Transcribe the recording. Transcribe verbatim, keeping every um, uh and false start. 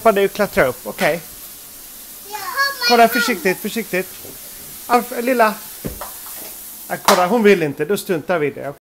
hjälpa dig att klättra upp, okej? Okay. Kolla försiktigt, försiktigt. Alf, lilla. Ja, kolla, hon vill inte, då stuntar vi det.